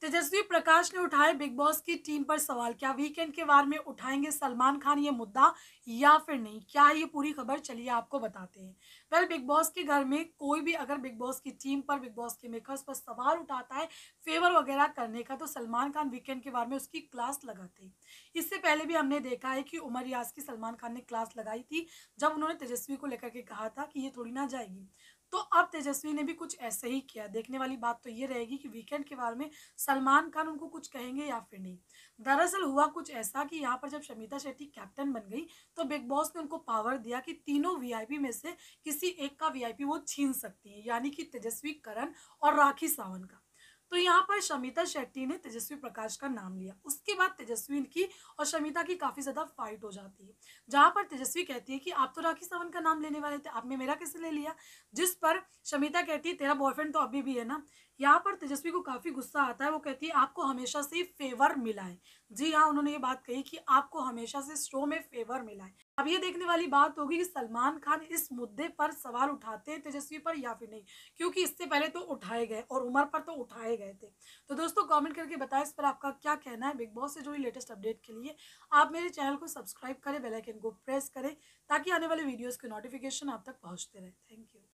तेजस्वी प्रकाश ने उठाए big Boss की टीम पर सवाल। क्या वीकेंड के वार में उठाएंगे सलमान खान ये मुद्दा या फिर नहीं? क्या है ये पूरी खबर, चलिए आपको बताते हैं। बिग बॉस के घर में कोई भी अगर बिग बॉस की टीम पर, बिग बॉस के मेकर्स पर सवाल उठाता है फेवर वगैरह करने का, तो सलमान खान वीकेंड के वार में उसकी क्लास लगाते हैं। इससे पहले भी हमने देखा है कि उमर रियाज की सलमान खान ने क्लास लगाई थी, जब उन्होंने तेजस्वी को लेकर के कहा था कि ये थोड़ी ना जाएगी। तो अब तेजस्वी ने भी कुछ ऐसे ही किया। देखने वाली बात तो ये रहेगी कि वीकेंड के बारे में सलमान खान उनको कुछ कहेंगे या फिर नहीं। दरअसल हुआ कुछ ऐसा कि यहाँ पर जब शमिता शेट्टी कैप्टन बन गई, तो बिग बॉस ने उनको पावर दिया कि तीनों वीआईपी में से किसी एक का वीआईपी वो छीन सकती है, यानी कि तेजस्वी, करण और राखी सावंत का। तो यहाँ पर शमिता शेट्टी ने तेजस्वी प्रकाश का नाम लिया। उसके बाद तेजस्वी की और शमिता की काफी ज्यादा फाइट हो जाती है, जहां पर तेजस्वी कहती है कि आप तो राखी सावंत का नाम लेने वाले थे, आपने मेरा कैसे ले लिया? जिस पर शमिता कहती है तेरा बॉयफ्रेंड तो अभी भी है ना। यहाँ पर तेजस्वी को काफी गुस्सा आता है। वो कहती है आपको हमेशा से फेवर मिला है। जी हाँ, उन्होंने ये बात कही कि आपको हमेशा से शो में फेवर मिला है। अब ये देखने वाली बात होगी कि सलमान खान इस मुद्दे पर सवाल उठाते हैं तेजस्वी पर या फिर नहीं, क्योंकि इससे पहले तो उठाए गए और उमर पर तो उठाए गए थे। तो दोस्तों कमेंट करके बताएं इस पर आपका क्या कहना है। बिग बॉस से जुड़ी लेटेस्ट अपडेट के लिए आप मेरे चैनल को सब्सक्राइब करें, बेल आइकन को प्रेस करें, ताकि आने वाले वीडियोस के नोटिफिकेशन आप तक पहुंचते रहे। Thank you.